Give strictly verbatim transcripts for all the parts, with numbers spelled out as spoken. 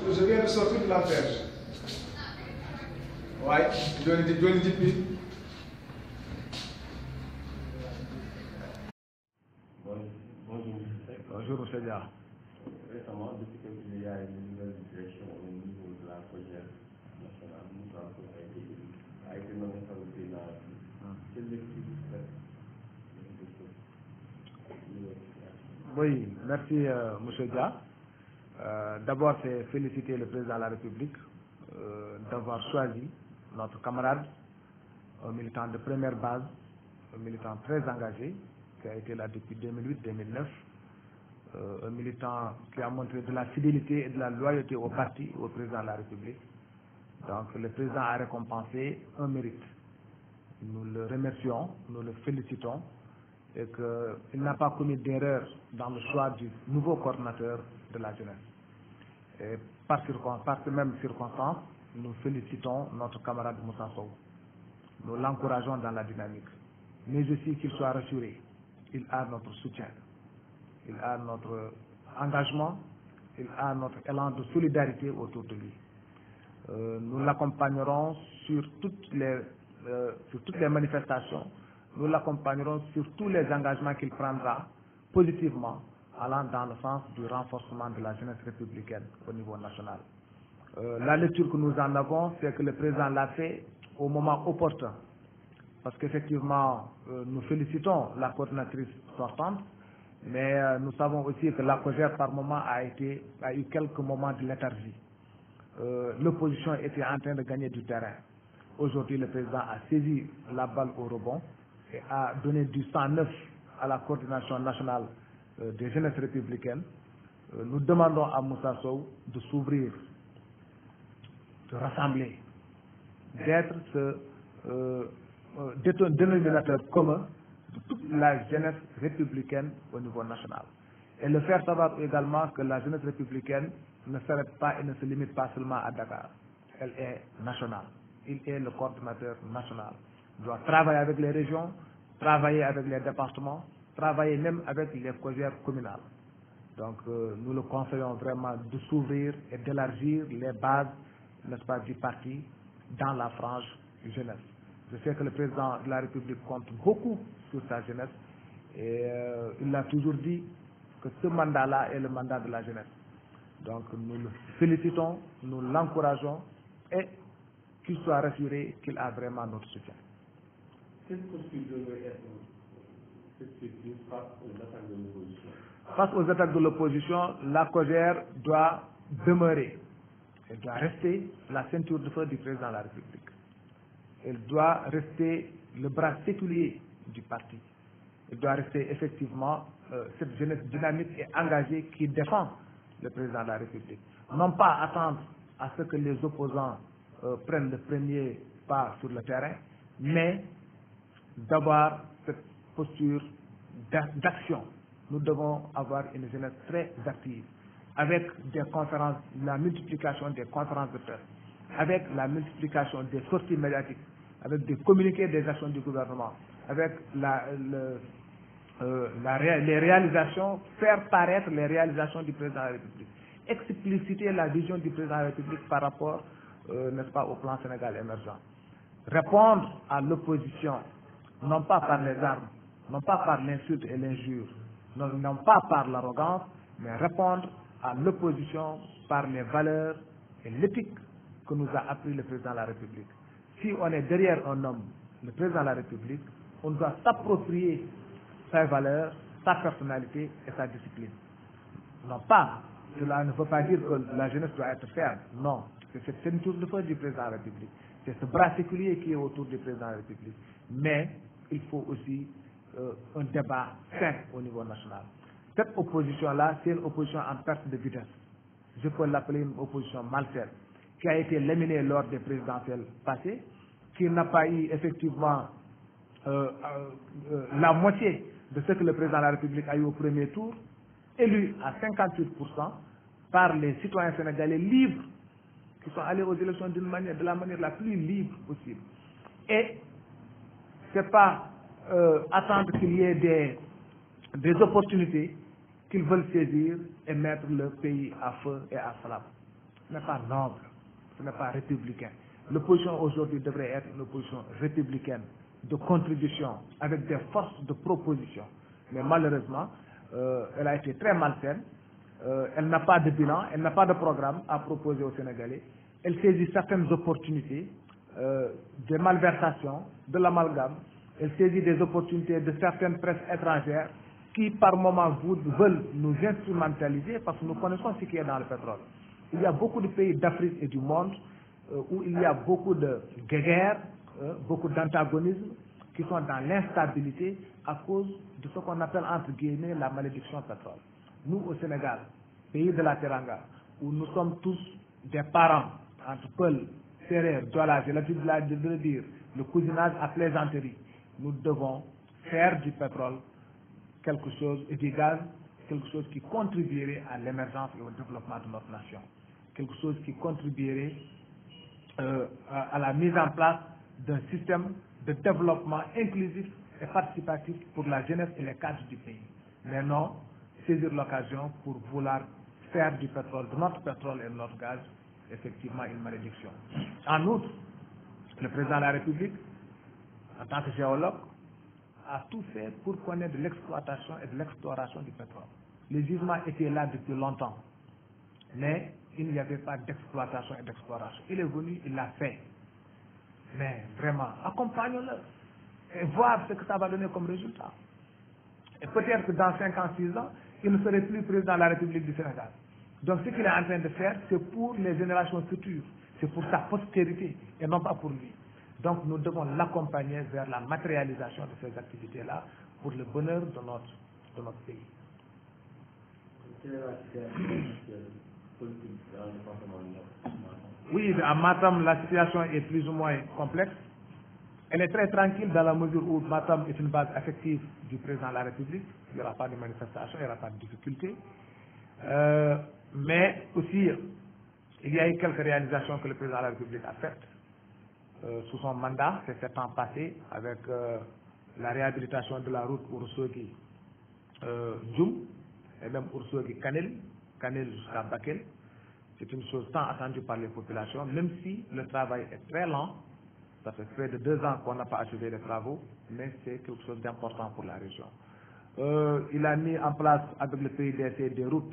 Je viens de sortir de la pêche. Ouais, je viens de dire. Bonjour, monsieur Dia. Récemment, depuis que il y a une nouvelle direction au niveau de la projet nationale, nous avons été a été nommé par le président. Quel est le Oui, merci, euh, monsieur Dia. Euh, D'abord, c'est féliciter le président de la République euh, d'avoir choisi notre camarade, un militant de première base, un militant très engagé, qui a été là depuis deux mille huit deux mille neuf, euh, un militant qui a montré de la fidélité et de la loyauté au parti, au président de la République. Donc le président a récompensé un mérite. Nous le remercions, nous le félicitons et qu'il n'a pas commis d'erreur dans le choix du nouveau coordinateur de la jeunesse. Et par, par ces mêmes circonstances, nous félicitons notre camarade Moussa Sow. Nous l'encourageons dans la dynamique. Mais aussi qu'il soit rassuré, il a notre soutien, il a notre engagement, il a notre élan de solidarité autour de lui. Euh, nous l'accompagnerons sur toutes les euh, sur toutes les manifestations, nous l'accompagnerons sur tous les engagements qu'il prendra positivement, allant dans le sens du renforcement de la jeunesse républicaine au niveau national. Euh, la lecture que nous en avons, c'est que le président l'a fait au moment opportun, parce qu'effectivement, euh, nous félicitons la coordinatrice sortante, mais euh, nous savons aussi que la COJER par moment a, été, a eu quelques moments de léthargie. Euh, L'opposition était en train de gagner du terrain. Aujourd'hui, le président a saisi la balle au rebond et a donné du sang neuf à la coordination nationale euh, des jeunesses républicaines. Euh, nous demandons à Moussa Sow de s'ouvrir, de rassembler, d'être ce euh, euh, dénominateur commun de toute la jeunesse républicaine au niveau national. Et le faire savoir également que la jeunesse républicaine ne s'arrête pas et ne se limite pas seulement à Dakar. Elle est nationale. Il est le coordinateur national. Il doit travailler avec les régions, travailler avec les départements, travailler même avec les COJER communales. Donc euh, nous le conseillons vraiment de s'ouvrir et d'élargir les bases, n'est-ce pas, du parti dans la frange jeunesse. Je sais que le président de la République compte beaucoup sur sa jeunesse et euh, il a toujours dit que ce mandat-là est le mandat de la jeunesse. Donc nous le félicitons, nous l'encourageons et qu'il soit rassuré qu'il a vraiment notre soutien. Quelle posture devrait être effective face aux attaques de l'opposition? Face aux attaques de l'opposition, la COJER doit demeurer, elle doit rester la ceinture de feu du président de la République. Elle doit rester le bras séculier du parti. Elle doit rester effectivement euh, cette jeunesse dynamique et engagée qui défend le président de la République. Non pas attendre à ce que les opposants euh, prennent le premier pas sur le terrain, mais d'avoir cette posture d'action. Nous devons avoir une jeunesse très active, avec des conférences, la multiplication des conférences de presse, avec la multiplication des sorties médiatiques, avec des communiqués des actions du gouvernement, avec la, le, euh, la ré, les réalisations, faire paraître les réalisations du président de la République, expliciter la vision du président de la République par rapport, euh, n'est-ce pas, au plan Sénégal émergent. Répondre à l'opposition, non pas par les armes, non pas par l'insulte et l'injure, non, non pas par l'arrogance, mais répondre à l'opposition par les valeurs et l'éthique que nous a appris le président de la République. Si on est derrière un homme, le président de la République, on doit s'approprier ses valeurs, sa personnalité et sa discipline. Non pas, cela ne veut pas dire que la jeunesse doit être ferme, non, c'est cette ceinture de feu du président de la République, c'est ce bras séculier qui est autour du président de la République. Mais il faut aussi euh, un débat sain au niveau national. Cette opposition-là, c'est une opposition en perte de vitesse. Je peux l'appeler une opposition malsaine, qui a été laminée lors des présidentielles passées, qui n'a pas eu effectivement euh, euh, la moitié de ce que le président de la République a eu au premier tour, élu à cinquante-huit pour cent par les citoyens sénégalais libres, qui sont allés aux élections d'une manière, de la manière la plus libre possible. Et ce n'est pas euh, attendre qu'il y ait des, des opportunités qu'ils veulent saisir et mettre le pays à feu et à flamme. ce n'est pas noble, ce n'est pas républicain. L'opposition aujourd'hui devrait être une opposition républicaine, de contribution, avec des forces de proposition. Mais malheureusement, euh, elle a été très malsaine. Euh, elle n'a pas de bilan, elle n'a pas de programme à proposer aux Sénégalais. Elle saisit certaines opportunités, euh, des malversations, de l'amalgame. Elle saisit des opportunités de certaines presses étrangères qui, par moments, veulent nous instrumentaliser parce que nous connaissons ce qui est dans le pétrole. Il y a beaucoup de pays d'Afrique et du monde euh, où il y a beaucoup de guerres, euh, beaucoup d'antagonismes qui sont dans l'instabilité à cause de ce qu'on appelle entre guillemets la malédiction pétrole. Nous au Sénégal, pays de la Teranga, où nous sommes tous des parents entre Peul, Sérère, Douala, j'ai l'habitude de le dire, le cousinage à plaisanterie, nous devons faire du pétrole quelque chose, et du gaz, quelque chose qui contribuerait à l'émergence et au développement de notre nation. Quelque chose qui contribuerait euh, à, à la mise en place d'un système de développement inclusif et participatif pour la jeunesse et les cadres du pays. Mais non, saisir l'occasion pour vouloir faire du pétrole, de notre pétrole et de notre gaz, effectivement une malédiction. En outre, le président de la République, en tant que géologue, a tout fait pour connaître de l'exploitation et de l'exploration du pétrole. Les gisements étaient là depuis longtemps, mais il n'y avait pas d'exploitation et d'exploration. Il est venu, il l'a fait. Mais vraiment, accompagnons-le et voir ce que ça va donner comme résultat. Et peut-être que dans cinq ans, six ans, il ne serait plus président de la République du Sénégal. Donc ce qu'il est en train de faire, c'est pour les générations futures, c'est pour sa postérité et non pas pour lui. Donc nous devons l'accompagner vers la matérialisation de ces activités-là pour le bonheur de notre, de notre pays. Oui, à Matam, la situation est plus ou moins complexe. Elle est très tranquille dans la mesure où Matam est une base affective du président de la République. Il n'y aura pas de manifestation, il n'y aura pas de difficulté. Euh, mais aussi, il y a eu quelques réalisations que le président de la République a faites euh, sous son mandat, ces sept ans passés, avec euh, la réhabilitation de la route Ourossogui euh, Djoum, et même Ourossogui Kanel, Kanel jusqu'à Bakel. C'est une chose tant attendue par les populations, même si le travail est très lent. Ça fait près de deux ans qu'on n'a pas achevé les travaux, mais c'est quelque chose d'important pour la région. Euh, il a mis en place avec le P I D C des routes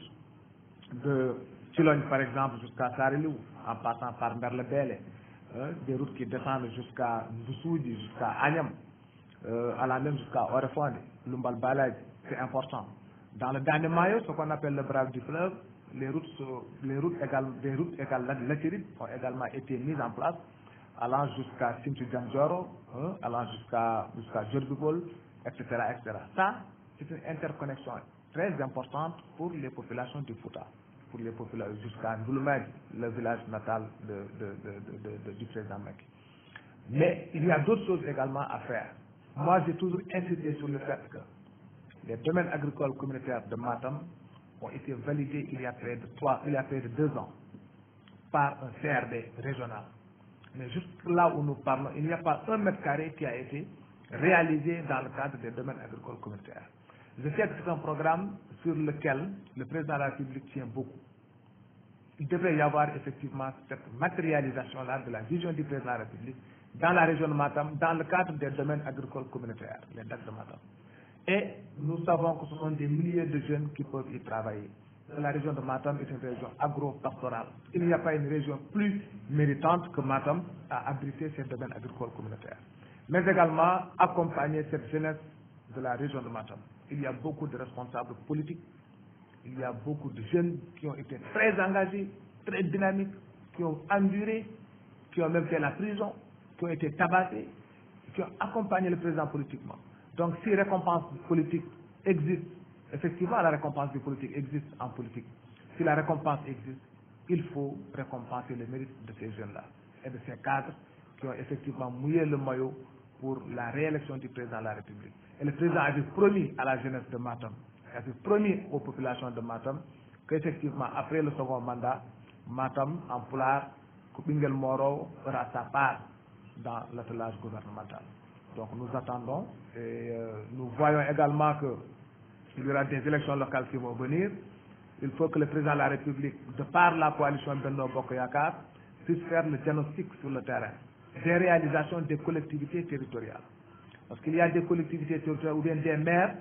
de Chilogne par exemple jusqu'à Sarilou, en passant par Merlebele, euh, des routes qui descendent jusqu'à Ndousoudi, jusqu'à Agnam, euh, à la même jusqu'à Orefonde, Lumbal Balaj, c'est important. Dans le dernier maillot, ce qu'on appelle le bras du fleuve, les routes, les routes égales, des routes égales latérite ont également été mises en place, allant jusqu'à Sintu Djamjoro, hein, allant jusqu'à jusqu'à Djorbigol, et cetera, et cetera. Ça, c'est une interconnexion très importante pour les populations du Fouta, pour les populations jusqu'à Ndouloumène, le village natal de, de, de, de, de, du président Macky. Mais il y a d'autres choses également à faire. Moi, j'ai toujours insisté sur le fait que les domaines agricoles communautaires de Matam ont été validés il y a près de trois, il y a près de deux ans par un C R D régional. Mais jusque là où nous parlons, il n'y a pas un mètre carré qui a été réalisé dans le cadre des domaines agricoles communautaires. Je sais que c'est un programme sur lequel le président de la République tient beaucoup. Il devrait y avoir effectivement cette matérialisation-là de la vision du président de la République dans la région de Matam, dans le cadre des domaines agricoles communautaires, les D A C de Matam. Et nous savons que ce sont des milliers de jeunes qui peuvent y travailler. La région de Matam est une région agro-pastorale. Il n'y a pas une région plus méritante que Matam à abriter ces domaines agricoles communautaires. Mais également accompagner cette jeunesse de la région de Matam. Il y a beaucoup de responsables politiques, il y a beaucoup de jeunes qui ont été très engagés, très dynamiques, qui ont enduré, qui ont même fait la prison, qui ont été tabassés, qui ont accompagné le président politiquement. Donc si récompense politique existe, effectivement la récompense du politique existe en politique. Si la récompense existe, il faut récompenser le mérite de ces jeunes-là et de ces cadres qui ont effectivement mouillé le maillot pour la réélection du président de la République. Et le président avait promis à la jeunesse de Matam, il avait promis aux populations de Matam qu'effectivement après le second mandat, Matam, en Pulaar, Koupingel Moro aura sa part dans l'attelage gouvernemental. Donc nous attendons et euh, nous voyons également qu'il y aura des élections locales qui vont venir. il faut que le président de la République, de par la coalition Benno Bokk Yakaar, puisse faire le diagnostic sur le terrain des réalisations des collectivités territoriales. Parce qu'il y a des collectivités territoriales ou bien des maires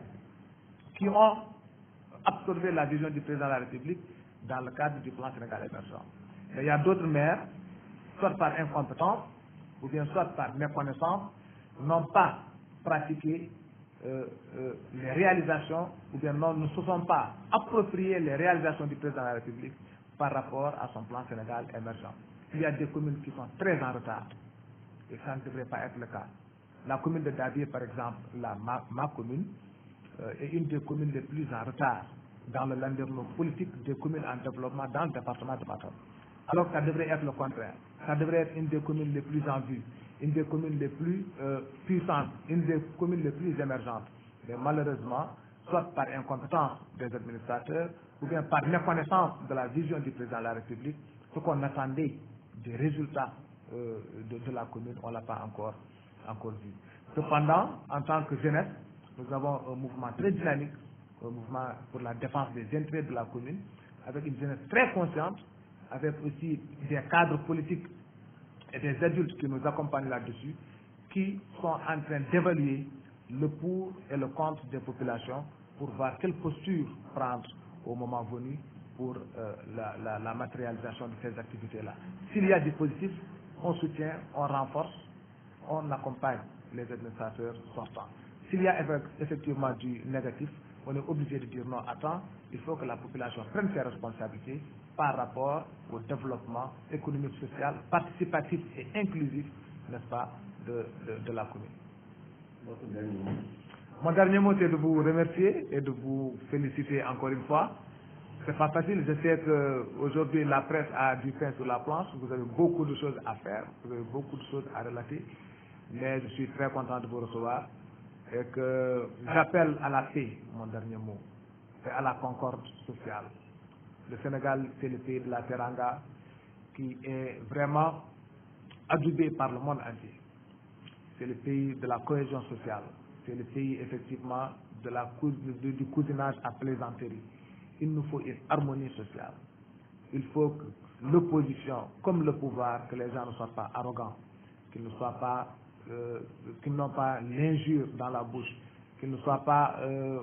qui ont absorbé la vision du président de la République dans le cadre du plan Sénégal émergent. Et il y a d'autres maires, soit par incompétence, ou bien soit par méconnaissance, n'ont pas pratiqué euh, euh, les réalisations, ou bien non, ne se sont pas approprié les réalisations du président de la République par rapport à son plan Sénégal émergent. Il y a des communes qui sont très en retard, et ça ne devrait pas être le cas. La commune de Davier, par exemple, la, ma, ma commune, euh, est une des communes les plus en retard dans le landerneau politique des communes en développement dans le département de Matam. Alors que ça devrait être le contraire. Ça devrait être une des communes les plus en vue, une des communes les plus euh, puissantes, une des communes les plus émergentes. Mais malheureusement, soit par incompétence des administrateurs, ou bien par méconnaissance de la vision du président de la République, ce qu'on attendait des résultats euh, de, de la commune, on ne l'a pas encore, encore vu. Cependant, en tant que jeunesse, nous avons un mouvement très dynamique, un mouvement pour la défense des intérêts de la commune, avec une jeunesse très consciente, avec aussi des cadres politiques et des adultes qui nous accompagnent là-dessus, qui sont en train d'évaluer le pour et le contre des populations pour voir quelle posture prendre au moment venu pour euh, la, la, la matérialisation de ces activités-là. S'il y a du positif, on soutient, on renforce, on accompagne les administrateurs sortants. S'il y a effectivement du négatif, on est obligé de dire non, attends, il faut que la population prenne ses responsabilités par rapport au développement économique, social, participatif et inclusif, n'est-ce pas, de, de, de la commune. Votre dernier mot. Mon dernier mot, c'est de vous remercier et de vous féliciter encore une fois. C'est pas facile, je sais qu'aujourd'hui la presse a du pain sur la planche, vous avez beaucoup de choses à faire, vous avez beaucoup de choses à relater, mais je suis très content de vous recevoir et que j'appelle à la paix, mon dernier mot, et à la concorde sociale. Le Sénégal, c'est le pays de la Teranga qui est vraiment adoubé par le monde entier. C'est le pays de la cohésion sociale. C'est le pays, effectivement, de la, du cousinage à plaisanterie. Il nous faut une harmonie sociale. Il faut que l'opposition, comme le pouvoir, que les gens ne soient pas arrogants, qu'ils ne soient pas, euh, qu'ils n'ont pas l'injure dans la bouche, qu'ils ne soient pas, euh,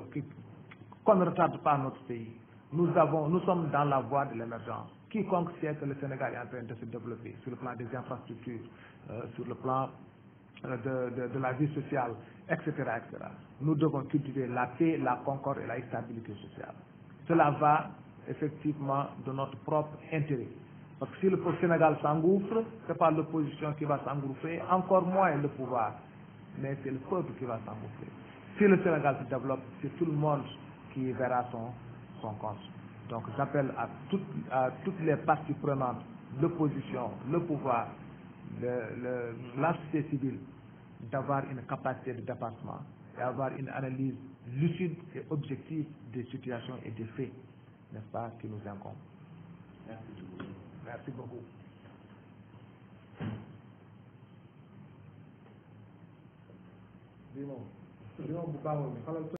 qu'on ne retarde pas notre pays. Nous avons, nous sommes dans la voie de l'émergence. Quiconque sait que le Sénégal est en train de se développer sur le plan des infrastructures, euh, sur le plan euh, de, de, de la vie sociale, et cetera, et cetera. Nous devons cultiver la paix, la concorde et la stabilité sociale. Cela va effectivement de notre propre intérêt. Parce que si le Sénégal s'engouffre, ce n'est pas l'opposition qui va s'engouffrer, encore moins le pouvoir, mais c'est le peuple qui va s'engouffrer. Si le Sénégal se développe, c'est tout le monde qui verra son, son compte. Donc j'appelle à toutes, à toutes les parties prenantes, l'opposition, le pouvoir, le, le, la société civile, d'avoir une capacité de dépassement et avoir une analyse lucide et objective des situations et des faits, n'est-ce pas, qui nous incombent. Merci beaucoup. Merci beaucoup.